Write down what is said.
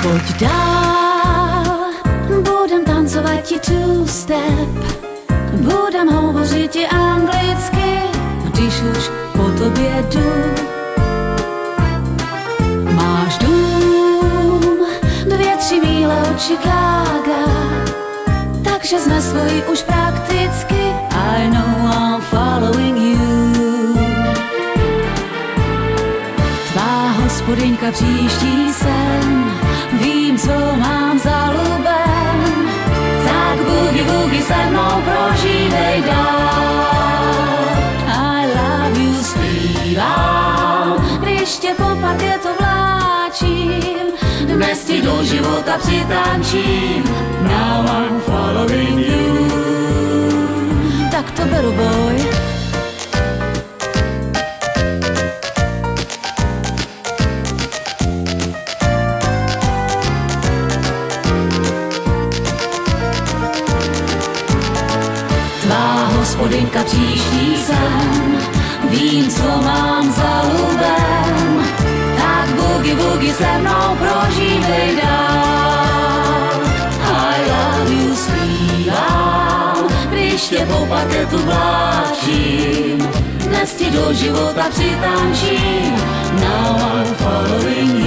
Pojď dál, budem tancovat ti two-step, budem hovořit ti anglicky, když už po tobě jdu. Máš dům 2-3 míle od Chicaga, takže jsme svoji už prakticky. I know I'm following you. Tvá hospodyňka příští sen, vím, co mám za lubem, tak boogie woogie se mnou prožívej dál. I love you zpívám, když tě po parketu vláčím, dnes ti do života přitančím. Now I'm following you. Tak to beru, boj. Tvá hospodyňka příští sen, vím, co mám za lubem, tak boogie woogie se mnou prožívej dál. I love you zpívám, když tě po parketu vláčím, dnes ti do života přitančím. Now I'm following you.